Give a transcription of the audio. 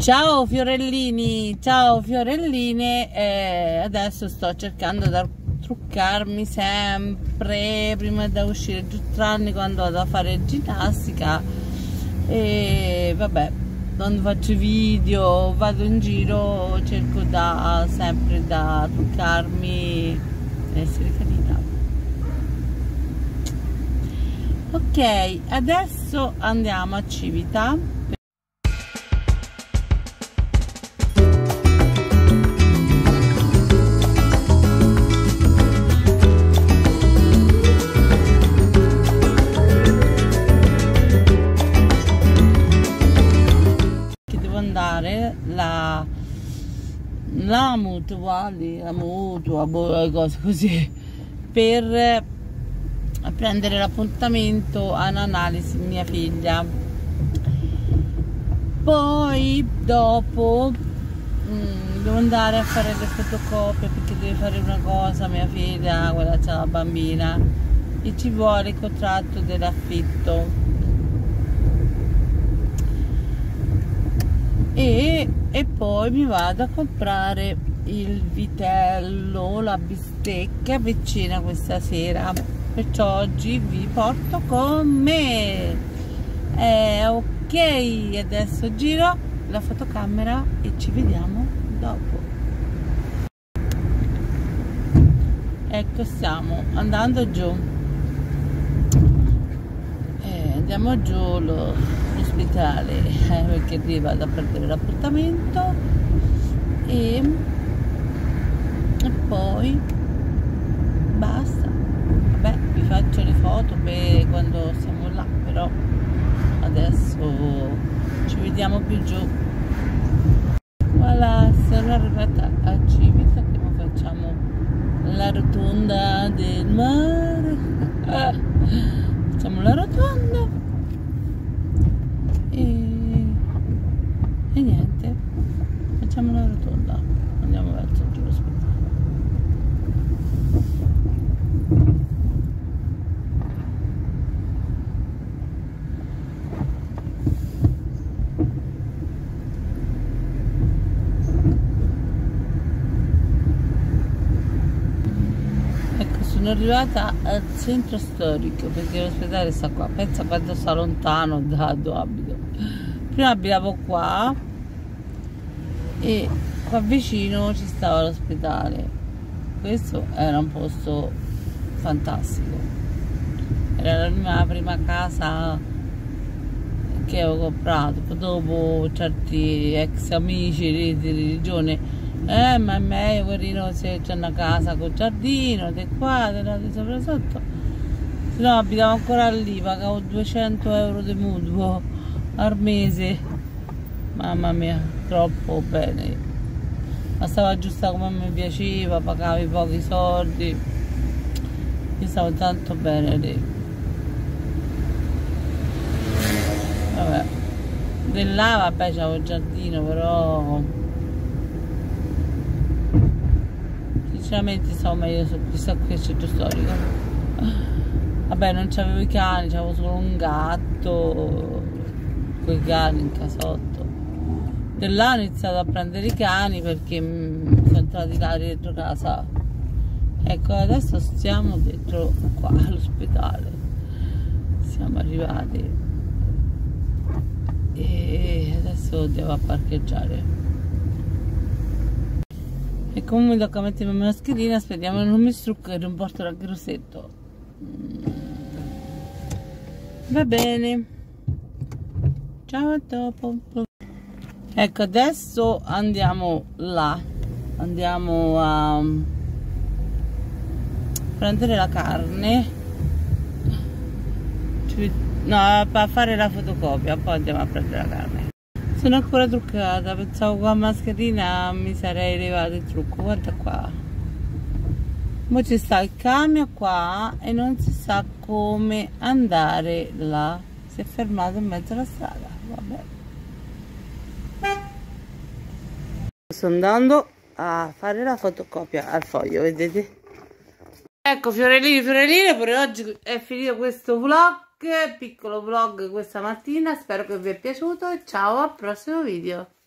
Ciao fiorellini, ciao fiorelline, adesso sto cercando di truccarmi sempre prima di uscire, giù tranne quando vado a fare ginnastica e vabbè, quando faccio video, vado in giro, cerco sempre da truccarmi, essere carina. Ok, adesso andiamo a Civita. Andare la mutua, cose così, per prendere l'appuntamento a un'analisi mia figlia. Poi dopo devo andare a fare le fotocopie perché deve fare una cosa mia figlia, quella c'ha la bambina, e ci vuole il contratto dell'affitto. E poi mi vado a comprare il vitello, la bistecca vicina questa sera, perciò oggi vi porto con me. Ok, adesso giro la fotocamera e ci vediamo dopo. Ecco, stiamo andando giù, andiamo giù l'ospitale perché lì vado a prendere l'appuntamento e poi basta. Vabbè, vi faccio le foto per quando siamo là, però adesso ci vediamo più giù. Voilà, sono arrivata a Civita, che ora facciamo la rotonda del mare. Facciamo la rotonda e niente, facciamo la rotonda, andiamo verso giù l'ospedale. Ecco, sono arrivata al centro storico perché l'ospedale sta qua. Pensa quanto sta lontano da dove abito. Prima abitavo qua e qua vicino ci stava l'ospedale. Questo era un posto fantastico, era la mia prima casa che avevo comprato. Poi dopo certi ex amici di religione, ma è meglio guarino se c'è una casa con giardino, di qua, di là, di sopra sotto. Se no abitavo ancora lì, pagavo 200 euro di mutuo al mese, mamma mia, troppo bene, ma stava giusta come mi piaceva, pagavi pochi soldi, io stavo tanto bene lì. Vabbè, di là vabbè c'avevo il giardino, però sinceramente stavo meglio su questo qui centro storico. Vabbè, non c'avevo i cani, c'avevo solo un gatto, quei cani in casotto. Da là ho iniziato a prendere i cani perché sono entrati là dentro casa. Ecco, adesso stiamo dentro qua all'ospedale, siamo arrivati e adesso andiamo a parcheggiare. E comunque tocca mettermi una mascherina, speriamo che non mi strucco e non porto il grossetto. Va bene, ciao, a dopo. Ecco, adesso andiamo là, andiamo a prendere la carne, no, a fare la fotocopia, poi andiamo a prendere la carne. Sono ancora truccata, pensavo con la mascherina mi sarei levato il trucco, guarda qua. Ora ci sta il camion qua e non si sa come andare là, si è fermato in mezzo alla strada, vabbè. Sto andando a fare la fotocopia al foglio, vedete? Ecco, fiorellini, fiorelline, per oggi è finito questo vlog, piccolo vlog questa mattina, spero che vi è piaciuto e ciao al prossimo video.